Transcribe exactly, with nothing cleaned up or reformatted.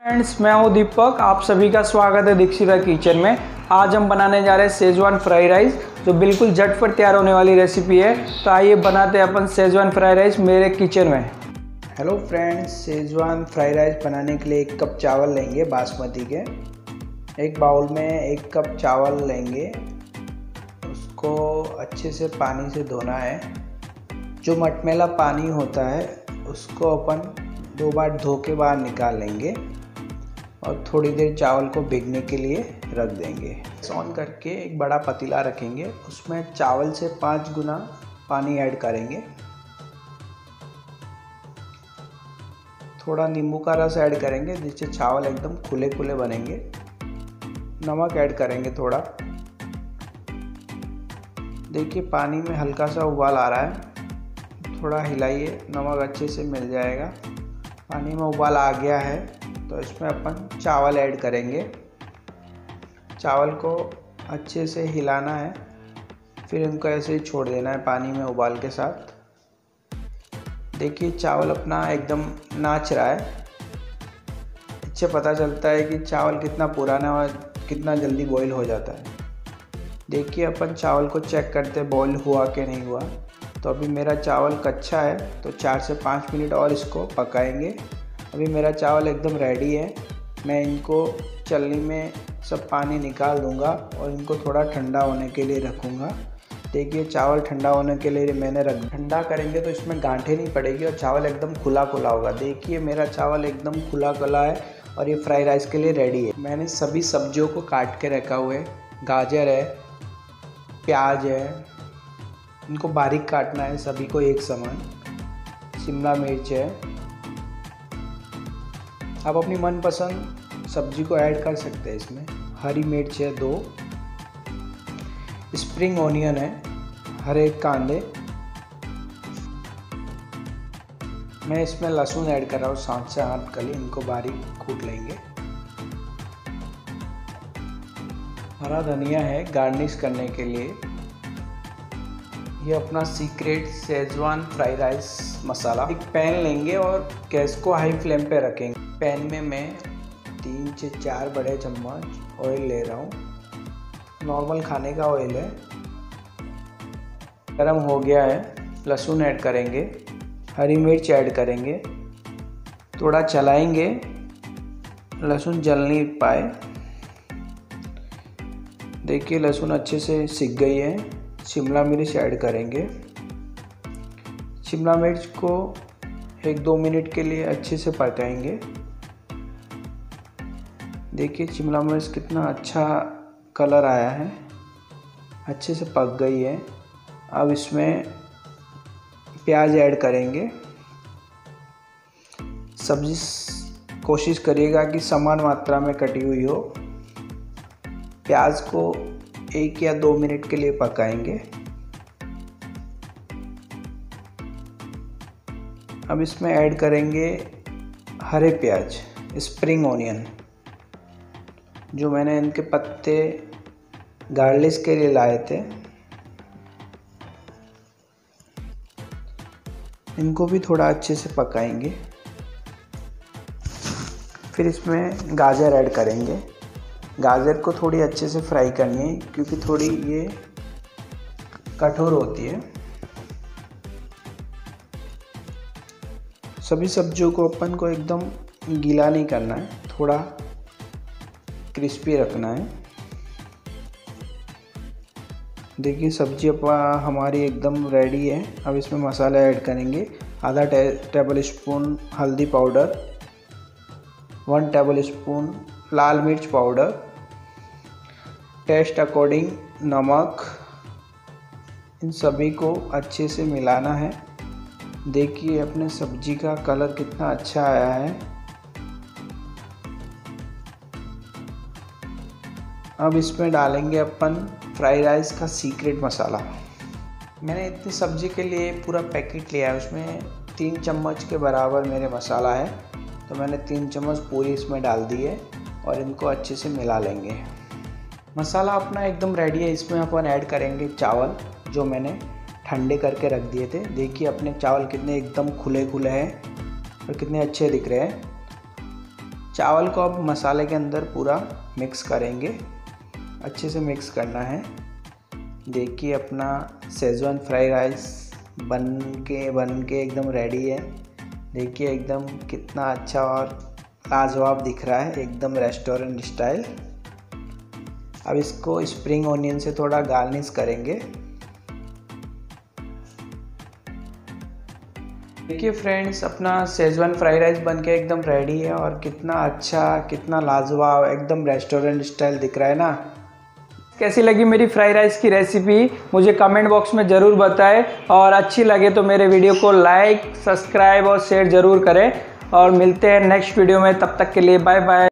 Friends, मैं हूं दीपक। आप सभी का स्वागत है दीक्षिता किचन में। आज हम बनाने जा रहे हैं शेजवान फ्राई राइस, जो बिल्कुल झटपट तैयार होने वाली रेसिपी है। तो आइए बनाते हैं अपन शेजवान फ्राई राइस मेरे किचन में। Hello friends, schezwan fry rice बनाने के लिए एक कप चावल लेंगे बासमती के। एक बाउल में एक कप चावल लेंगे, उसको अच्छे से पानी से धोना है। जो मटमैला पानी होता है उसको अपन दो बार धो के बाहर निकाल लेंगे और थोड़ी देर चावल को भीगने के लिए रख देंगे। ऑन करके एक बड़ा पतीला रखेंगे, उसमें चावल से पाँच गुना पानी ऐड करेंगे। थोड़ा नींबू का रस ऐड करेंगे जिससे चावल एकदम खुले खुले बनेंगे। नमक ऐड करेंगे थोड़ा। देखिए पानी में हल्का सा उबाल आ रहा है, थोड़ा हिलाइए, नमक अच्छे से मिल जाएगा। पानी में उबाल आ गया है तो इसमें अपन चावल ऐड करेंगे। चावल को अच्छे से हिलाना है, फिर इनको ऐसे ही छोड़ देना है पानी में उबाल के साथ। देखिए चावल अपना एकदम नाच रहा है। इससे पता चलता है कि चावल कितना पुराना और कितना जल्दी बॉईल हो जाता है। देखिए अपन चावल को चेक करते बॉईल हुआ कि नहीं हुआ। तो अभी मेरा चावल कच्चा है तो चार से पाँच मिनट और इसको पकाएंगे। अभी मेरा चावल एकदम रेडी है। मैं इनको चलनी में सब पानी निकाल दूंगा और इनको थोड़ा ठंडा होने के लिए रखूँगा। देखिए चावल ठंडा होने के लिए मैंने रख ठंडा करेंगे तो इसमें गांठें नहीं पड़ेगी और चावल एकदम खुला खुला होगा। देखिए मेरा चावल एकदम खुला खुला है और ये फ्राई राइस के लिए रेडी है। मैंने सभी सब्जियों को काट के रखा हुआ है। गाजर है, प्याज है, इनको बारीक काटना है सभी को एक समान। शिमला मिर्च है। आप अपनी मनपसंद सब्जी को ऐड कर सकते हैं इसमें। हरी मिर्च है दो, स्प्रिंग ओनियन है, हरे कांदे। मैं इसमें लहसुन ऐड कर रहा हूँ, सात से आठ कली, इनको बारीक कूट लेंगे। हरा धनिया है गार्निश करने के लिए। ये अपना सीक्रेट शेजवान फ्राई राइस मसाला। एक पैन लेंगे और गैस को हाई फ्लेम पे रखेंगे। पैन में मैं तीन से चार बड़े चम्मच ऑयल ले रहा हूँ। नॉर्मल खाने का ऑयल है। गरम हो गया है। लहसुन ऐड करेंगे, हरी मिर्च ऐड करेंगे, थोड़ा चलाएंगे, लहसुन जल नहीं पाए। देखिए लहसुन अच्छे से सिक गई है। शिमला मिर्च ऐड करेंगे। शिमला मिर्च को एक दो मिनट के लिए अच्छे से पकाएंगे। देखिए शिमला मिर्च कितना अच्छा कलर आया है, अच्छे से पक गई है। अब इसमें प्याज ऐड करेंगे। सब्जी कोशिश करिएगा कि समान मात्रा में कटी हुई हो। प्याज को एक या दो मिनट के लिए पकाएंगे। अब इसमें ऐड करेंगे हरे प्याज, स्प्रिंग ओनियन, जो मैंने इनके पत्ते गार्लिश के लिए लाए थे। इनको भी थोड़ा अच्छे से पकाएंगे। फिर इसमें गाजर ऐड करेंगे। गाजर को थोड़ी अच्छे से फ्राई करनी है क्योंकि थोड़ी ये कठोर होती है। सभी सब्जियों को अपन को एकदम गीला नहीं करना है, थोड़ा क्रिस्पी रखना है। देखिए सब्जी अपन हमारी एकदम रेडी है। अब इसमें मसाला ऐड करेंगे। आधा टे, टेबल स्पून हल्दी पाउडर, वन टेबल स्पून लाल मिर्च पाउडर, टेस्ट अकॉर्डिंग नमक। इन सभी को अच्छे से मिलाना है। देखिए अपने सब्जी का कलर कितना अच्छा आया है। अब इसमें डालेंगे अपन फ्राई राइस का सीक्रेट मसाला। मैंने इतनी सब्जी के लिए पूरा पैकेट लिया है, उसमें तीन चम्मच के बराबर मेरे मसाला है, तो मैंने तीन चम्मच पूरी इसमें डाल दी है और इनको अच्छे से मिला लेंगे। मसाला अपना एकदम रेडी है। इसमें अपन ऐड करेंगे चावल, जो मैंने ठंडे करके रख दिए थे। देखिए अपने चावल कितने एकदम खुले खुले हैं और कितने अच्छे दिख रहे हैं। चावल को अब मसाले के अंदर पूरा मिक्स करेंगे, अच्छे से मिक्स करना है। देखिए अपना शेजवान फ्राइड राइस बन के बन के एकदम रेडी है। देखिए एकदम कितना अच्छा और लाजवाब दिख रहा है, एकदम रेस्टोरेंट स्टाइल। अब इसको स्प्रिंग ओनियन से थोड़ा गार्निश करेंगे। देखिए फ्रेंड्स, अपना शेजवान फ्राइड राइस बनके एकदम रेडी है और कितना अच्छा, कितना लाजवाब, एकदम रेस्टोरेंट स्टाइल दिख रहा है ना। कैसी लगी मेरी फ्राइड राइस की रेसिपी मुझे कमेंट बॉक्स में ज़रूर बताएं, और अच्छी लगे तो मेरे वीडियो को लाइक, सब्सक्राइब और शेयर ज़रूर करें। और मिलते हैं नेक्स्ट वीडियो में, तब तक के लिए बाय बाय।